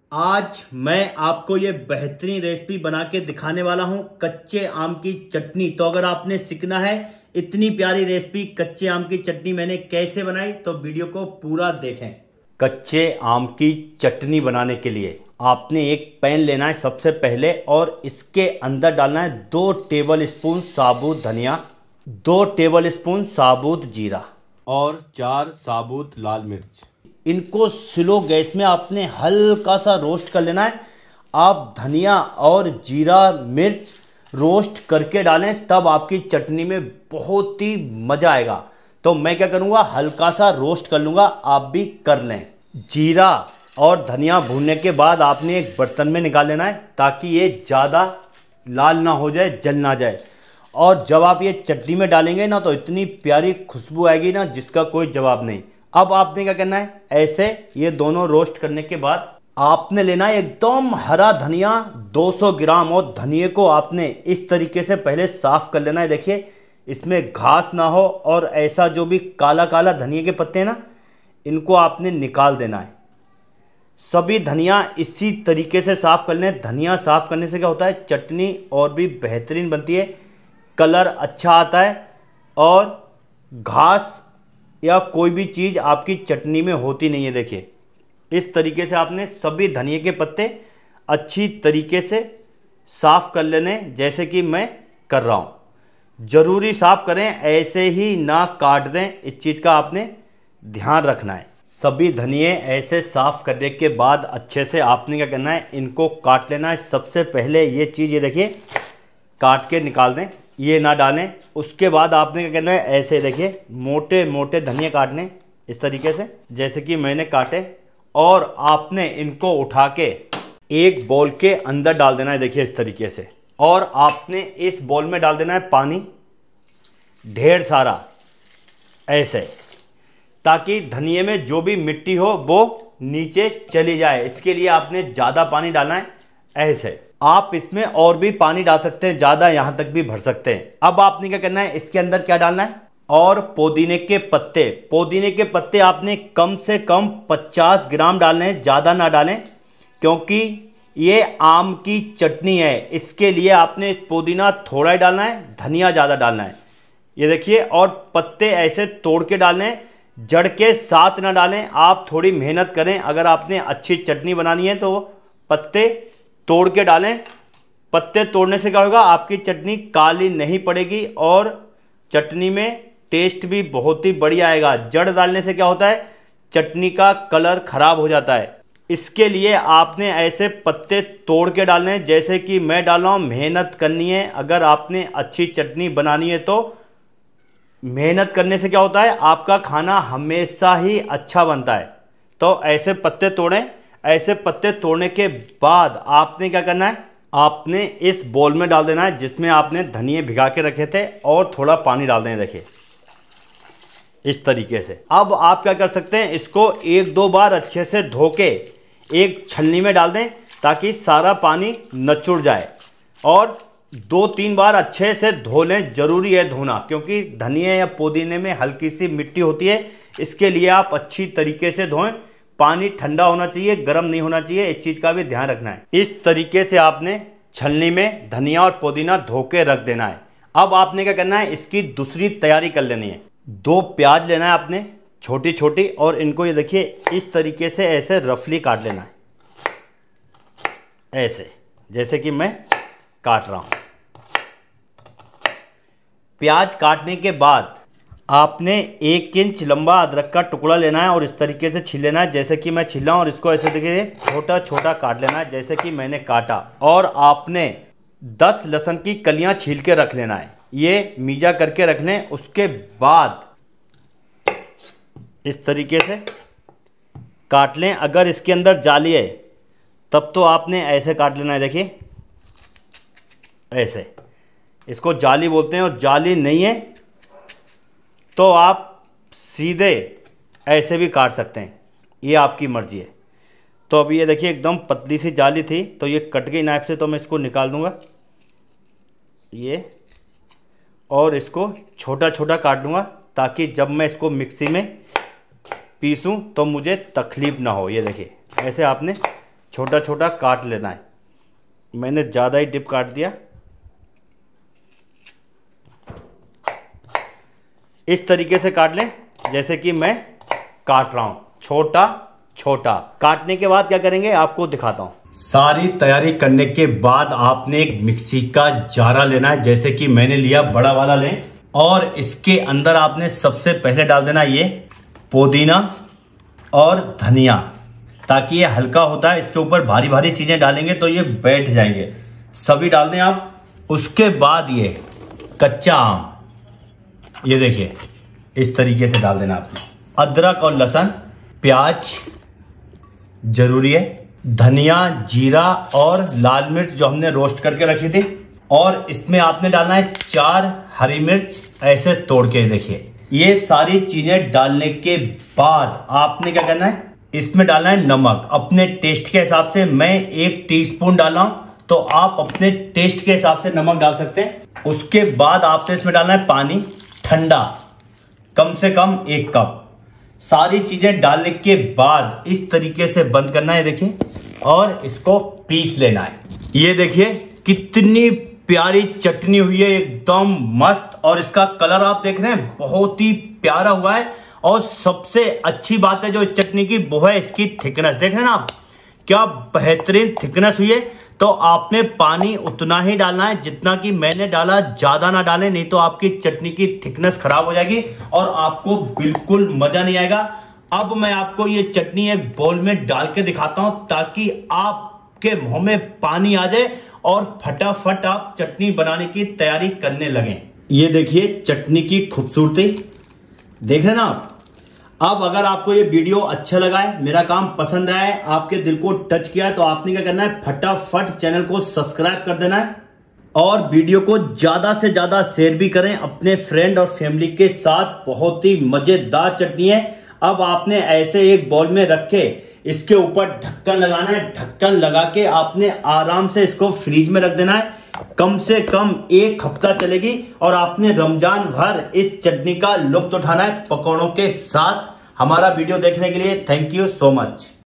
आज मैं आपको ये बेहतरीन रेसिपी बना के दिखाने वाला हूँ कच्चे आम की चटनी। तो अगर आपने सीखना है इतनी प्यारी रेसिपी कच्चे आम की चटनी मैंने कैसे बनाई तो वीडियो को पूरा देखें। कच्चे आम की चटनी बनाने के लिए आपने एक पैन लेना है सबसे पहले, और इसके अंदर डालना है 2 टेबल स्पून साबुत धनिया, 2 टेबल स्पून साबुत जीरा और 4 साबुत लाल मिर्च। इनको स्लो गैस में आपने हल्का सा रोस्ट कर लेना है। आप धनिया और जीरा मिर्च रोस्ट करके डालें, तब आपकी चटनी में बहुत ही मज़ा आएगा। तो मैं क्या करूँगा, हल्का सा रोस्ट कर लूँगा, आप भी कर लें। जीरा और धनिया भूनने के बाद आपने एक बर्तन में निकाल लेना है ताकि ये ज़्यादा लाल ना हो जाए, जल ना जाए। और जब आप ये चटनी में डालेंगे ना तो इतनी प्यारी खुशबू आएगी ना जिसका कोई जवाब नहीं। अब आपने क्या करना है, ऐसे ये दोनों रोस्ट करने के बाद आपने लेना है एकदम हरा धनिया 200 ग्राम, और धनिए को आपने इस तरीके से पहले साफ कर लेना है। देखिए इसमें घास ना हो, और ऐसा जो भी काला काला धनिए के पत्ते हैं ना, इनको आपने निकाल देना है। सभी धनिया इसी तरीके से साफ कर लें। धनिया साफ करने से क्या होता है, चटनी और भी बेहतरीन बनती है, कलर अच्छा आता है, और घास या कोई भी चीज़ आपकी चटनी में होती नहीं है। देखिए इस तरीके से आपने सभी धनिए के पत्ते अच्छी तरीके से साफ़ कर लेने, जैसे कि मैं कर रहा हूँ। ज़रूरी साफ़ करें, ऐसे ही ना काट दें, इस चीज़ का आपने ध्यान रखना है। सभी धनिए ऐसे साफ़ करने के बाद अच्छे से आपने क्या करना है, इनको काट लेना है। सबसे पहले ये चीज़, ये देखिए काट के निकाल दें, ये ना डालें। उसके बाद आपने क्या करना है, ऐसे देखिए मोटे मोटे धनिया काटने इस तरीके से जैसे कि मैंने काटे, और आपने इनको उठा के एक बाउल के अंदर डाल देना है। देखिए इस तरीके से, और आपने इस बाउल में डाल देना है पानी ढेर सारा, ऐसे, ताकि धनिए में जो भी मिट्टी हो वो नीचे चली जाए। इसके लिए आपने ज़्यादा पानी डालना है। ऐसे आप इसमें और भी पानी डाल सकते हैं, ज़्यादा यहाँ तक भी भर सकते हैं। अब आपने क्या करना है, इसके अंदर क्या डालना है, और पुदीने के पत्ते। पुदीने के पत्ते आपने कम से कम 50 ग्राम डालने हैं, ज़्यादा ना डालें, क्योंकि ये आम की चटनी है। इसके लिए आपने पुदीना थोड़ा ही डालना है, धनिया ज़्यादा डालना है। ये देखिए, और पत्ते ऐसे तोड़ के डालने हैं, जड़ के साथ ना डालें। आप थोड़ी मेहनत करें, अगर आपने अच्छी चटनी बनानी है तो पत्ते तोड़ के डालें। पत्ते तोड़ने से क्या होगा, आपकी चटनी काली नहीं पड़ेगी और चटनी में टेस्ट भी बहुत ही बढ़िया आएगा। जड़ डालने से क्या होता है, चटनी का कलर खराब हो जाता है। इसके लिए आपने ऐसे पत्ते तोड़ के डालने हैं, जैसे कि मैं डाल रहा हूँ। मेहनत करनी है, अगर आपने अच्छी चटनी बनानी है तो मेहनत करने से क्या होता है, आपका खाना हमेशा ही अच्छा बनता है। तो ऐसे पत्ते तोड़ें। ऐसे पत्ते तोड़ने के बाद आपने क्या करना है, आपने इस बाउल में डाल देना है जिसमें आपने धनिए भिगा के रखे थे, और थोड़ा पानी डाल दें। देखिए इस तरीके से। अब आप क्या कर सकते हैं, इसको 1-2 बार अच्छे से धो के एक छलनी में डाल दें ताकि सारा पानी निचुड़ जाए, और 2-3 बार अच्छे से धो लें। ज़रूरी है धोना, क्योंकि धनिया या पुदीने में हल्की सी मिट्टी होती है। इसके लिए आप अच्छी तरीके से धोएं। पानी ठंडा होना चाहिए, गर्म नहीं होना चाहिए, इस चीज़ का भी ध्यान रखना है। इस तरीके से आपने छलनी में धनिया और पुदीना धो के रख देना है। अब आपने क्या करना है, इसकी दूसरी तैयारी कर लेनी है। 2 प्याज लेना है आपने छोटी छोटी, और इनको ये देखिए इस तरीके से ऐसे रफली काट लेना है, ऐसे जैसे कि मैं काट रहा हूँ। प्याज काटने के बाद आपने 1 इंच लंबा अदरक का टुकड़ा लेना है, और इस तरीके से छील लेना है जैसे कि मैं छीला हूँ, और इसको ऐसे देखिए छोटा छोटा काट लेना है जैसे कि मैंने काटा। और आपने 10 लहसुन की कलियाँ छील के रख लेना है, ये मीजा करके रख लें। उसके बाद इस तरीके से काट लें। अगर इसके अंदर जाली है तब तो आपने ऐसे काट लेना है। देखिए ऐसे, इसको जाली बोलते हैं, और जाली नहीं है तो आप सीधे ऐसे भी काट सकते हैं, ये आपकी मर्ज़ी है। तो अभी ये देखिए एकदम पतली सी जाली थी, तो ये कट गई नाइफ से, तो मैं इसको निकाल दूंगा ये, और इसको छोटा छोटा काट लूँगा ताकि जब मैं इसको मिक्सी में पीसूं तो मुझे तकलीफ़ ना हो। ये देखिए ऐसे आपने छोटा छोटा काट लेना है। मैंने ज़्यादा ही डिप काट दिया। इस तरीके से काट लें जैसे कि मैं काट रहा हूं, छोटा छोटा। काटने के बाद क्या करेंगे आपको दिखाता हूं। सारी तैयारी करने के बाद आपने एक मिक्सी का जारा लेना है, जैसे कि मैंने लिया बड़ा वाला लें, और इसके अंदर आपने सबसे पहले डाल देना ये पुदीना और धनिया, ताकि ये हल्का होता है। इसके ऊपर भारी भारी चीजें डालेंगे तो ये बैठ जाएंगे। सभी डाल दें आप। उसके बाद ये कच्चा आम, ये देखिए इस तरीके से डाल देना आपने। अदरक और लहसुन, प्याज जरूरी है, धनिया, जीरा और लाल मिर्च जो हमने रोस्ट करके रखी थी, और इसमें आपने डालना है 4 हरी मिर्च ऐसे तोड़ के। देखिए ये सारी चीजें डालने के बाद आपने क्या करना है, इसमें डालना है नमक अपने टेस्ट के हिसाब से। मैं 1 टीस्पून डाला हूं, तो आप अपने टेस्ट के हिसाब से नमक डाल सकते हैं। उसके बाद आपने इसमें डालना है पानी ठंडा, कम से कम 1 कप। सारी चीजें डालने के बाद इस तरीके से बंद करना है, देखिए, और इसको पीस लेना है। ये देखिए कितनी प्यारी चटनी हुई है, एकदम मस्त। और इसका कलर आप देख रहे हैं बहुत ही प्यारा हुआ है। और सबसे अच्छी बात है जो इस चटनी की, वो है इसकी थिकनेस। देख रहे हैं ना आप, क्या बेहतरीन थिकनेस हुई है। तो आपने पानी उतना ही डालना है जितना कि मैंने डाला, ज्यादा ना डालें, नहीं तो आपकी चटनी की थिकनेस खराब हो जाएगी और आपको बिल्कुल मजा नहीं आएगा। अब मैं आपको ये चटनी एक बाउल में डाल के दिखाता हूं, ताकि आपके मुंह में पानी आ जाए और फटाफट आप चटनी बनाने की तैयारी करने लगें। ये देखिए चटनी की खूबसूरती, देख रहे हैं ना आप। अब अगर आपको ये वीडियो अच्छा लगा है, मेरा काम पसंद आया है, आपके दिल को टच किया है, तो आपने क्या करना है, फटाफट चैनल को सब्सक्राइब कर देना है और वीडियो को ज्यादा से ज्यादा शेयर भी करें अपने फ्रेंड और फैमिली के साथ। बहुत ही मजेदार चटनी है। अब आपने ऐसे एक बाउल में रख के इसके ऊपर ढक्कन लगाना है। ढक्कन लगा के आपने आराम से इसको फ्रीज में रख देना है। कम से कम 1 हफ्ता चलेगी और आपने रमजान भर इस चटनी का लुत्फ उठाना है पकौड़ों के साथ। हमारा वीडियो देखने के लिए थैंक यू सो मच।